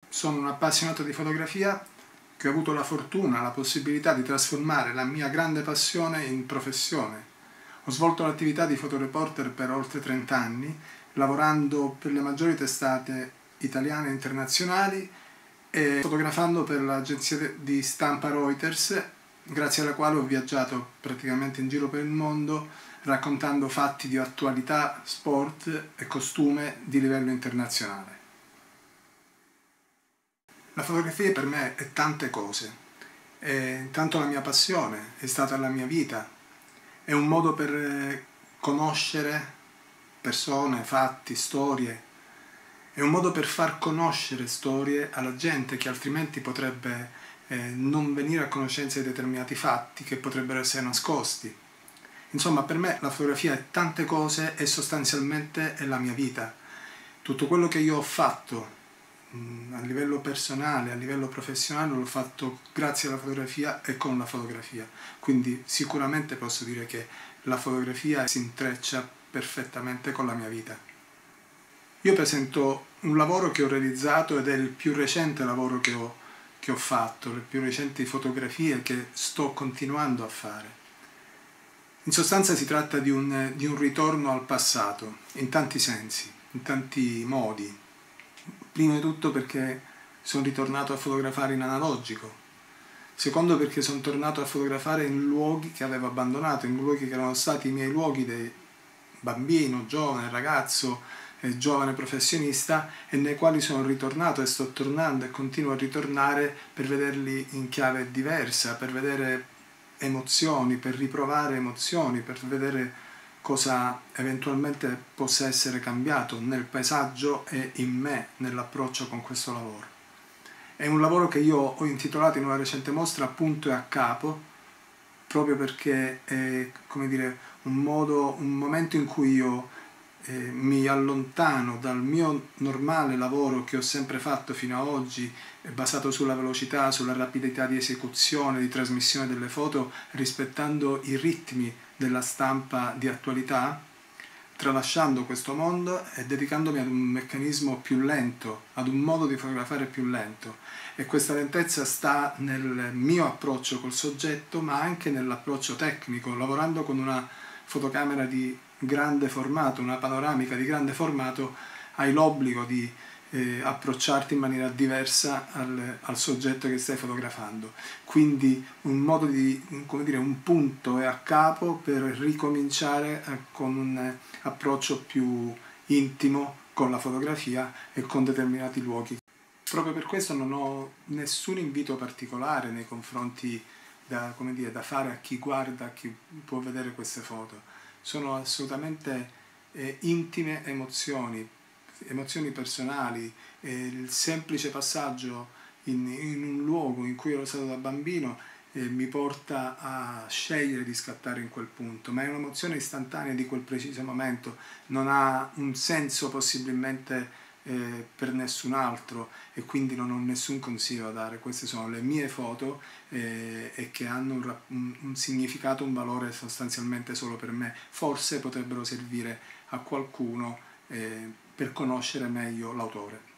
sono un appassionato di fotografia che ho avuto la fortuna, la possibilità di trasformare la mia grande passione in professione. Ho svolto l'attività di fotoreporter per oltre 30 anni, lavorando per le maggiori testate italiane e internazionali e fotografando per l'agenzia di stampa Reuters, grazie alla quale ho viaggiato praticamente in giro per il mondo raccontando fatti di attualità, sport e costume di livello internazionale. La fotografia per me è tante cose. Intanto la mia passione, è stata la mia vita, è un modo per conoscere persone, fatti, storie, è un modo per far conoscere storie alla gente che altrimenti potrebbe non venire a conoscenza di determinati fatti che potrebbero essere nascosti. Insomma, per me la fotografia è tante cose e sostanzialmente è la mia vita. Tutto quello che io ho fatto a livello personale, a livello professionale, l'ho fatto grazie alla fotografia e con la fotografia. Quindi sicuramente posso dire che la fotografia si intreccia perfettamente con la mia vita. Io presento un lavoro che ho realizzato ed è il più recente lavoro che ho fatto, le più recenti fotografie che sto continuando a fare. In sostanza si tratta di un ritorno al passato, in tanti sensi, in tanti modi. Prima di tutto perché sono ritornato a fotografare in analogico, secondo perché sono tornato a fotografare in luoghi che avevo abbandonato, in luoghi che erano stati i miei luoghi di bambino, giovane, ragazzo, giovane professionista, e nei quali sono ritornato e sto tornando e continuo a ritornare per vederli in chiave diversa, per vedere emozioni, per riprovare emozioni, per vedere cosa eventualmente possa essere cambiato nel paesaggio e in me, nell'approccio con questo lavoro. È un lavoro che io ho intitolato in una recente mostra Punto e a capo, proprio perché è, come dire, un momento in cui io mi allontano dal mio normale lavoro che ho sempre fatto fino ad oggi, basato sulla velocità, sulla rapidità di esecuzione, di trasmissione delle foto, rispettando i ritmi della stampa di attualità, tralasciando questo mondo e dedicandomi ad un meccanismo più lento, ad un modo di fotografare più lento. E questa lentezza sta nel mio approccio col soggetto, ma anche nell'approccio tecnico, lavorando con una fotocamera di grande formato, una panoramica di grande formato, hai l'obbligo di approcciarti in maniera diversa al soggetto che stai fotografando. Quindi un modo di, come dire, un punto e a capo per ricominciare con un approccio più intimo con la fotografia e con determinati luoghi. Proprio per questo non ho nessun invito particolare nei confronti da fare a chi guarda, a chi può vedere queste foto. Sono assolutamente intime emozioni personali. Il semplice passaggio in un luogo in cui ero stato da bambino mi porta a scegliere di scattare in quel punto, ma è un'emozione istantanea di quel preciso momento, non ha un senso possibilmente per nessun altro, e quindi non ho nessun consiglio da dare. Queste sono le mie foto e che hanno un significato, un valore sostanzialmente solo per me. Forse potrebbero servire a qualcuno per conoscere meglio l'autore.